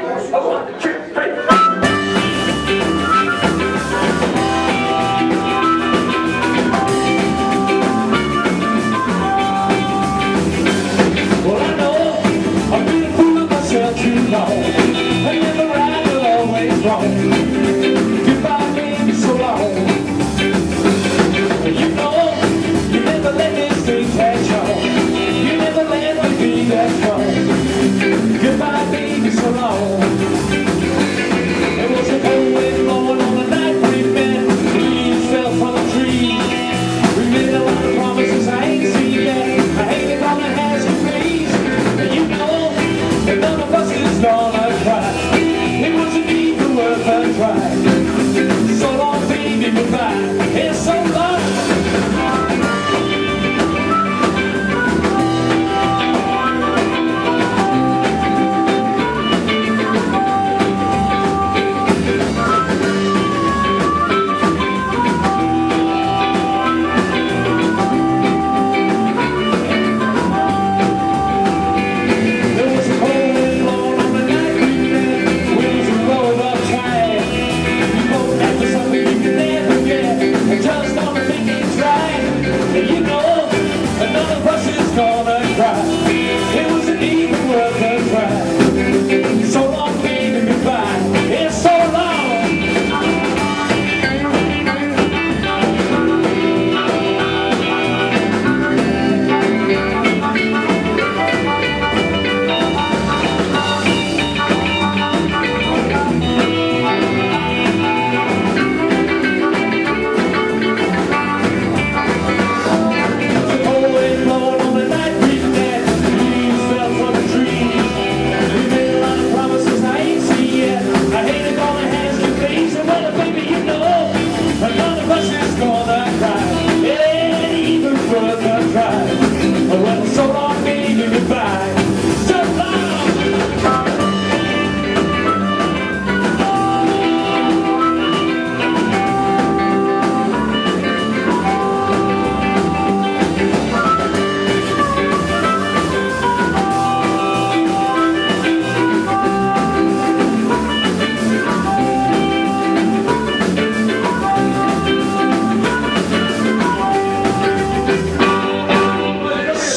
1, 2, 3. Well, I know I've been fooling myself too long. I never right, but always wrong. Goodbye, baby, so long. You know, you never let this thing catch on. You never let me be that strong. Goodbye, baby, so long.